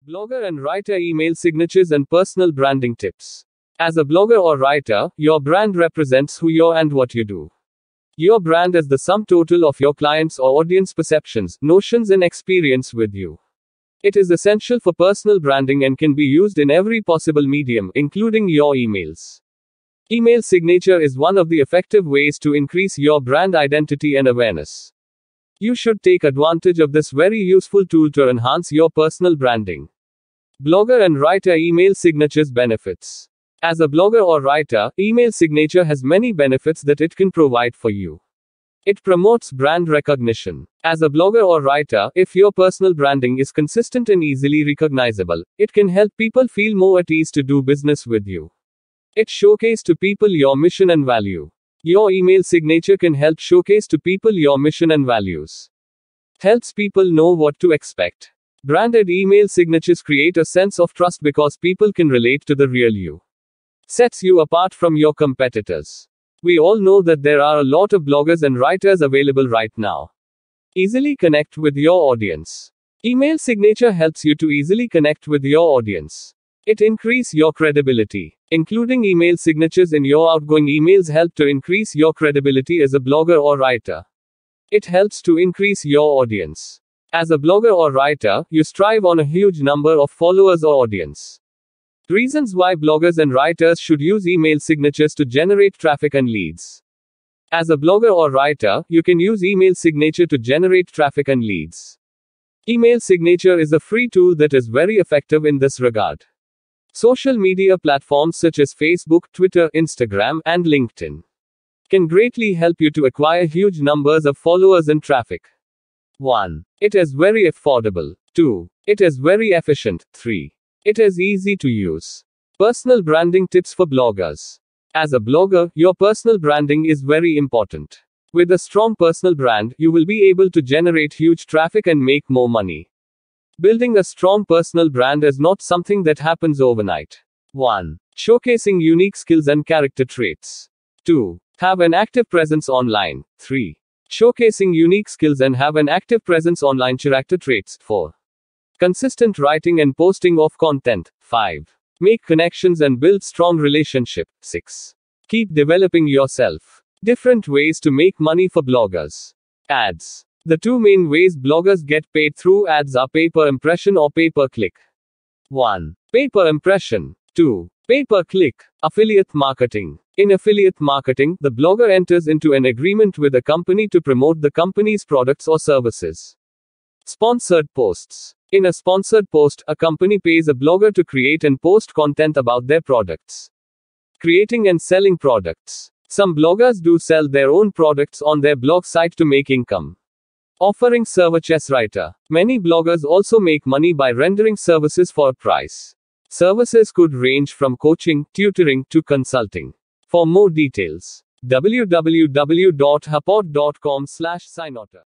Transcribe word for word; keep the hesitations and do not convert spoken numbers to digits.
Blogger and writer email signatures and personal branding tips. As a blogger or writer, your brand represents who you are and what you do. Your brand is the sum total of your clients' or audience perceptions, notions, and experience with you. It is essential for personal branding and can be used in every possible medium, including your emails. Email signature is one of the effective ways to increase your brand identity and awareness. You should take advantage of this very useful tool to enhance your personal branding. Blogger and writer email signatures benefits. As a blogger or writer, email signature has many benefits that it can provide for you. It promotes brand recognition. As a blogger or writer, if your personal branding is consistent and easily recognizable, it can help people feel more at ease to do business with you. It showcases to people your mission and value. Your email signature can help showcase to people your mission and values. Helps people know what to expect. Branded email signatures create a sense of trust because people can relate to the real you. Sets you apart from your competitors. We all know that there are a lot of bloggers and writers available right now. Easily connect with your audience. Email signature helps you to easily connect with your audience. It increases your credibility. Including email signatures in your outgoing emails help to increase your credibility as a blogger or writer. It helps to increase your audience. As a blogger or writer, you strive on a huge number of followers or audience. Reasons why bloggers and writers should use email signatures to generate traffic and leads. As a blogger or writer, you can use email signature to generate traffic and leads. Email signature is a free tool that is very effective in this regard. Social media platforms such as Facebook, Twitter, Instagram, and LinkedIn can greatly help you to acquire huge numbers of followers and traffic. one. It is very affordable. two. It is very efficient. three. It is easy to use. Personal branding tips for bloggers. As a blogger, your personal branding is very important. With a strong personal brand, you will be able to generate huge traffic and make more money. Building a strong personal brand is not something that happens overnight. one. Showcasing unique skills and character traits. two. Have an active presence online. three. Showcasing unique skills and have an active presence online. Character traits. four. Consistent writing and posting of content. five. Make connections and build strong relationship. six. Keep developing yourself. Different ways to make money for bloggers. Ads. The two main ways bloggers get paid through ads are pay per impression or pay per click. one. Pay per impression. two. Pay per click. Affiliate marketing. In affiliate marketing, the blogger enters into an agreement with a company to promote the company's products or services. Sponsored posts. In a sponsored post, a company pays a blogger to create and post content about their products. Creating and selling products. Some bloggers do sell their own products on their blog site to make income. Offering service writer. Many bloggers also make money by rendering services for a price. Services could range from coaching, tutoring, to consulting. For more details, w w w dot hapod dot com slash signotter.